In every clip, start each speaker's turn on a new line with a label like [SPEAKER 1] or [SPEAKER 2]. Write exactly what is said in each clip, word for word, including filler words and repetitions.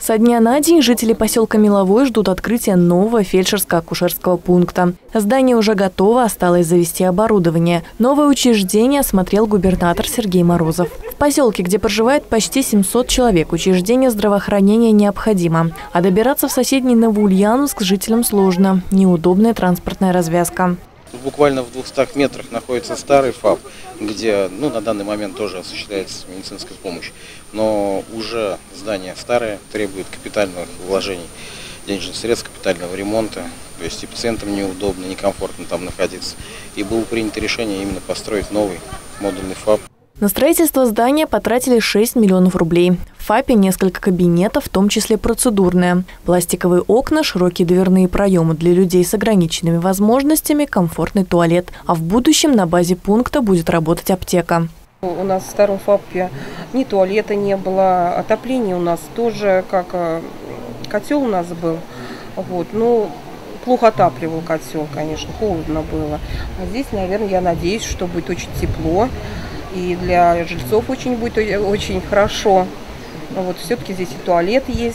[SPEAKER 1] Со дня на день жители поселка Меловой ждут открытия нового фельдшерско-акушерского пункта. Здание уже готово, осталось завести оборудование. Новое учреждение осмотрел губернатор Сергей Морозов. В поселке, где проживает почти семьсот человек, учреждение здравоохранения необходимо. А добираться в соседний Новоульяновск жителям сложно. Неудобная транспортная развязка.
[SPEAKER 2] Буквально в двухстах метрах находится старый ФАП, где ну, на данный момент тоже осуществляется медицинская помощь. Но уже здание старое, требует капитальных вложений, денежных средств, капитального ремонта. То есть и пациентам неудобно, некомфортно там находиться. И было принято решение именно построить новый модульный ФАП.
[SPEAKER 1] На строительство здания потратили шесть миллионов рублей. В ФАПе несколько кабинетов, в том числе процедурные. Пластиковые окна, широкие дверные проемы для людей с ограниченными возможностями, комфортный туалет. А в будущем на базе пункта будет работать аптека.
[SPEAKER 3] У нас в старом ФАПе ни туалета не было, отопление у нас тоже, как котел у нас был. Вот, ну, плохо отапливал котел, конечно, холодно было. А здесь, наверное, я надеюсь, что будет очень тепло. И для жильцов очень будет очень хорошо. Вот все-таки здесь и туалет есть.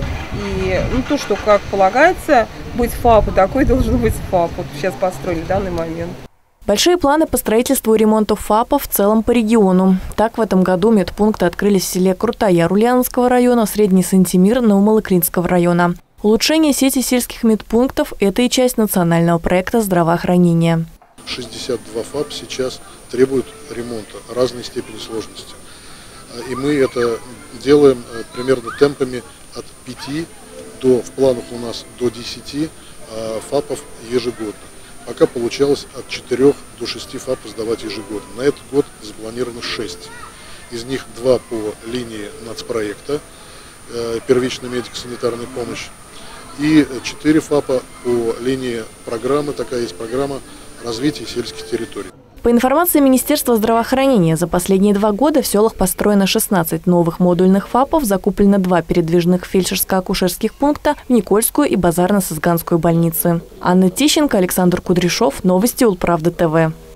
[SPEAKER 3] И ну, то, что как полагается быть ФАПу, такой должен быть ФАП. Вот сейчас построили в данный момент.
[SPEAKER 1] Большие планы по строительству и ремонту ФАПов в целом по региону. Так, в этом году медпункты открылись в селе Крутояр Ульяновского района, Средний Сантимир Новомалыкринского района. Улучшение сети сельских медпунктов – это и часть национального проекта здравоохранения.
[SPEAKER 4] шестьдесят два ФАП сейчас требуют ремонта разной степени сложности. И мы это делаем примерно темпами от пяти до, в планах у нас до десяти ФАПов ежегодно. Пока получалось от четырёх до шести ФАПов сдавать ежегодно. На этот год запланировано шесть. Из них два по линии нацпроекта, первичная медико-санитарная помощь, и четыре ФАПа по линии программы, такая есть программа развития сельских территорий.
[SPEAKER 1] По информации Министерства здравоохранения, за последние два года в селах построено шестнадцать новых модульных ФАПов, закуплено два передвижных фельдшерско-акушерских пункта в Никольскую и Базарно-Сызганскую больницы. Анна Тищенко, Александр Кудряшов. Новости Улправда ТВ.